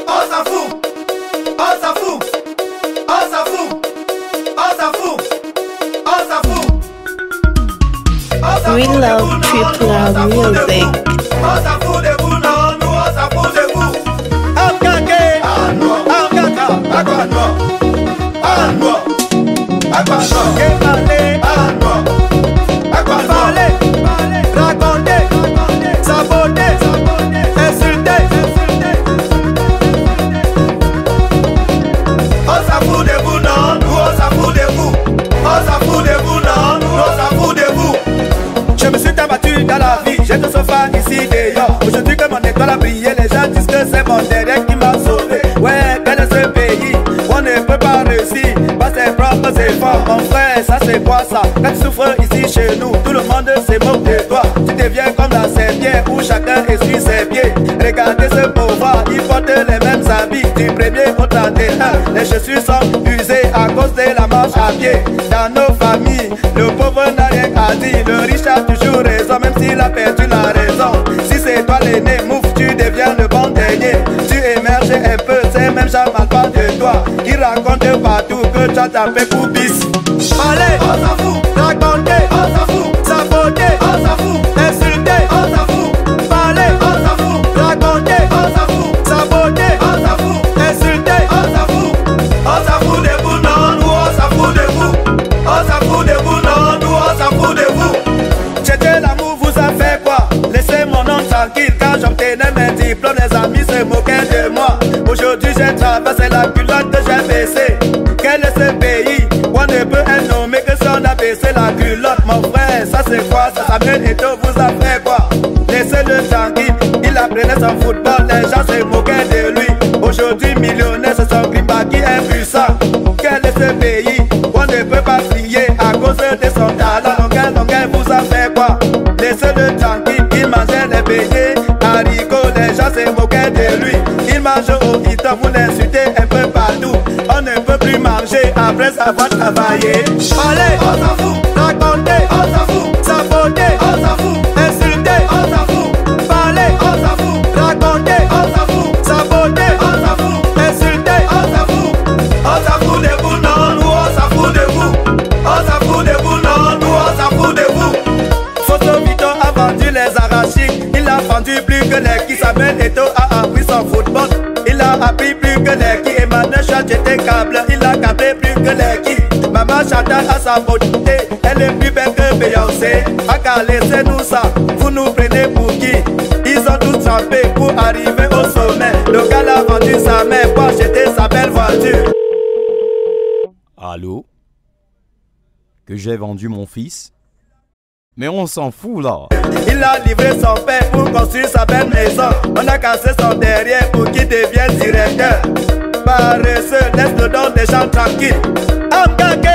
On s'en fout. On s'en fout. On s'en fout. On s'en fout. On s'en fout. We love Triple R music. On s'en fout de vous, non, nous on s'en fout de vous. Amkake, Amkaka, Akwano, Anwo, Akwano, Kemale, Anwo, Akwano, raconter, saboter, insulter. On s'en fout de vous, non, nous on s'en fout de vous. On s'en fout de vous, non, nous on s'en fout de vous. Je me suis abattu dans la vie, j'ai tout sauf ici dehors. Aujourd'hui que mon étoile a brillé, les gens disent que c'est mon derrière qui m'a sauvé. Ouais, quel est ce pays? On ne peut pas réussir par ses propres efforts. Mon frère, ça c'est quoi ça? Quand tu souffres ici chez nous, tout le monde se moque de toi. Tu deviens comme la serpillère où chacun essuie ses pieds. Regardez ce pauvre, il porte les mêmes habits du premier au 31. Les chaussures sont usées à cause de la marche à pied. Dans nos familles, le pauvre n'a rien à dire. Le riche a toujours raison, même s'il a perdu la raison. Si c'est toi l'aîné, mouf, tu deviens le bon dernier. Tu émerges un peu, ces mêmes gens mal parlent de toi. Ils racontent partout que tu as tapé pour bis. Allez, on s'en fout. Raconter, on s'en fout. Saboter, on s'en fout. Insulter, on s'en fout. Parler, on s'en fout. Raconter, on s'en fout. Saboter, on s'en fout. Insulter, on s'en fout. On s'en fout de vous, non, nous on s'en fout de vous. On s'en fout de vous, non, nous on s'en fout de vous. J'étais l'amour, vous a fait quoi? Laissez mon nom tranquille. Quand j'obtenais mes diplômes, les amis se moquaient de moi. Aujourd'hui j'ai traversé la culotte que j'ai baissée. Quel est ce pays? On ne peut être nommé que si on a baissé la culotte. Mon frère, ça c'est quoi? Ça Samuel Eto'o vous a fait quoi? Laissez-le tranquille, il apprenait son football. Les gens se moquaient de lui. Aujourd'hui millionnaire, c'est son Grimba qui est puissant. Quel est ce pays? On ne peut pas prier à cause de son talent. Longueur vous a fait quoi? Laissez-le tranquille, il mangeait les beignets, haricots. Les gens se moquaient de lui. Il mange au hiton, vous l'insultez un peu partout. On ne peut plus manger après avoir travaillé. Allez, on s'en fout. Raconter, on s'en fout. Saboter, on s'en fout. Insulter, on s'en fout. Parler, on s'en fout. Raconter, on s'en fout. Saboter, on s'en fout. Insulter, on s'en fout. On s'en fout de vous, non, nous on s'en fout de vous. On s'en fout de vous, non, nous on s'en fout de vous. Photo Vito a vendu les arachides. Il a vendu plus que les qui. Samuel Eto'o a appris son football. Il a appris plus que les qui. Emmanuel Chad était câble. Il a câblé plus que les qui. Maman Chantal a sa beauté. Elle est plus belle que Beyoncé. Aka, laissez-nous ça. Vous nous prenez pour qui? Ils ont tous trempé pour arriver au sommet. Le gars a vendu sa mère pour acheter sa belle voiture. Allô? Que j'ai vendu mon fils? Mais on s'en fout là. Il a livré son père pour construire sa belle maison. On a cassé son derrière pour qu'il devienne directeur. Paresseux, laisse le don des gens tranquilles. Amkake,